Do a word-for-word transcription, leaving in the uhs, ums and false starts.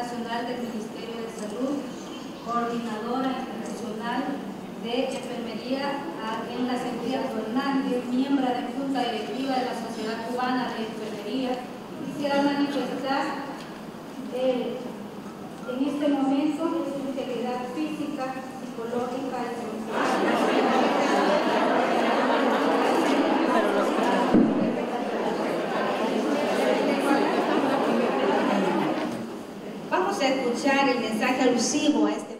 nacional del Ministerio de Salud, coordinadora institucional de enfermería en la Centría Fernández, miembro de Junta Directiva de la Sociedad Cubana de Enfermería. Quisiera manifestar eh, en este momento su integridad física, psicológica y social. Vamos a escuchar el mensaje alusivo a este